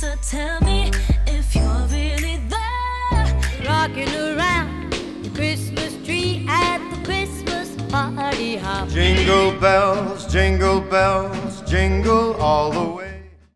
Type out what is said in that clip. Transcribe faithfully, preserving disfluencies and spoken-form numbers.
Santa, tell me if you're really there. Rocking around the Christmas tree at the Christmas party hop. Jingle bells, jingle bells, jingle all the way.